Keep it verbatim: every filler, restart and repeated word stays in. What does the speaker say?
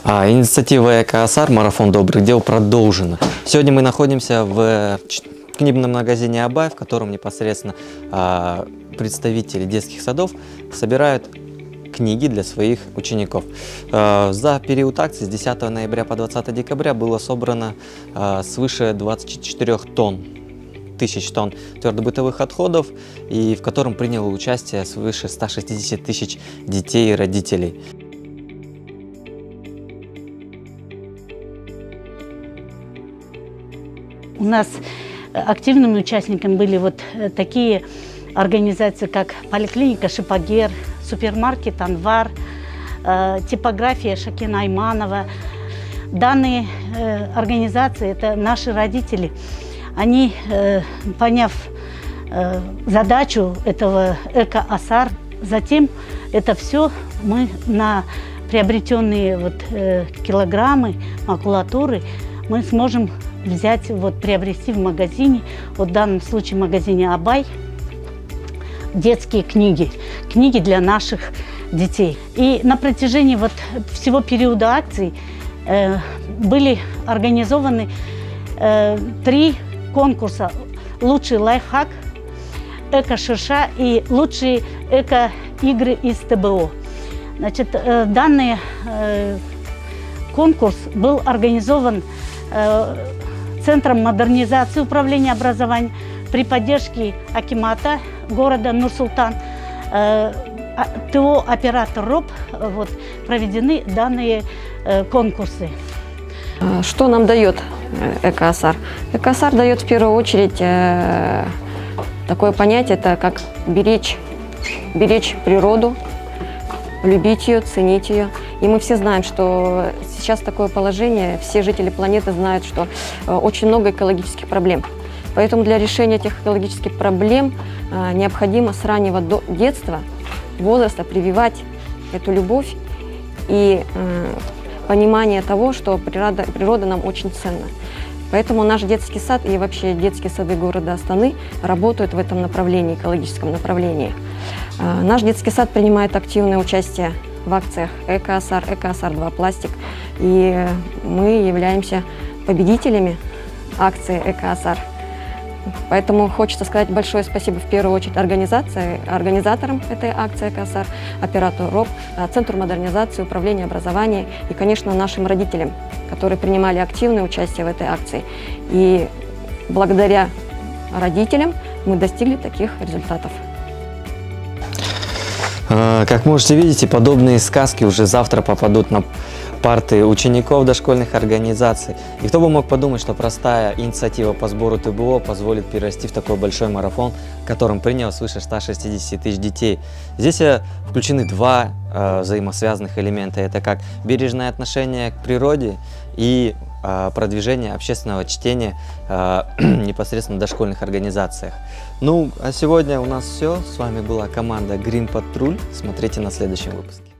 А, инициатива «Эко-Асар. Марафон добрых дел» продолжена. Сегодня мы находимся в книжном магазине «Абай», в котором непосредственно а, представители детских садов собирают книги для своих учеников. А, за период акции с десятого ноября по двадцатое декабря было собрано а, свыше двадцати четырёх тонн. тысяч тонн твердобытовых отходов, и в котором приняло участие свыше ста шестидесяти тысяч детей и родителей. У нас активными участниками были вот такие организации, как поликлиника «Шипагер», супермаркет «Анвар», типография Шакина Айманова. Данные организации – это наши родители. Они, поняв задачу этого «Эко-Асар», затем это все мы на приобретенные вот килограммы макулатуры мы сможем взять, вот, приобрести в магазине, вот в данном случае в магазине «Абай», детские книги, книги для наших детей. И на протяжении вот всего периода акций э, были организованы э, три конкурса: лучший лайфхак, эко-ширша и лучшие эко-игры из тэ бэ о. Значит, э, данный э, конкурс был организован э, Центром модернизации управления образованием при поддержке акимата города Нур-Султан, э, ТО «Оператор РОП», вот, проведены данные э, конкурсы. Что нам дает «Эко-Асар»? «Эко-Асар» дает в первую очередь э, такое понятие, это как беречь, беречь природу, любить ее, ценить ее. И мы все знаем, что сейчас такое положение, все жители планеты знают, что очень много экологических проблем. Поэтому для решения этих экологических проблем необходимо с раннего детства, возраста прививать эту любовь и понимание того, что природа, природа нам очень ценна. Поэтому наш детский сад и вообще детские сады города Астаны работают в этом направлении, экологическом направлении. Наш детский сад принимает активное участие в акциях «Эко-Асар», «Эко-Асар два пластик». И мы являемся победителями акции «Эко-Асар». Поэтому хочется сказать большое спасибо в первую очередь организации, организаторам этой акции «Эко-Асар», оператору РОП, Центру модернизации управления образованием и, конечно, нашим родителям, которые принимали активное участие в этой акции. И благодаря родителям мы достигли таких результатов. Как можете видеть, подобные сказки уже завтра попадут на парты учеников дошкольных организаций. И кто бы мог подумать, что простая инициатива по сбору тэ бэ о позволит перерасти в такой большой марафон, в котором приняло свыше ста шестидесяти тысяч детей. Здесь включены два э, взаимосвязанных элемента. Это как бережное отношение к природе и э, продвижение общественного чтения э, непосредственно в дошкольных организациях. Ну, а сегодня у нас все. С вами была команда Green Patrol. Смотрите на следующем выпуске.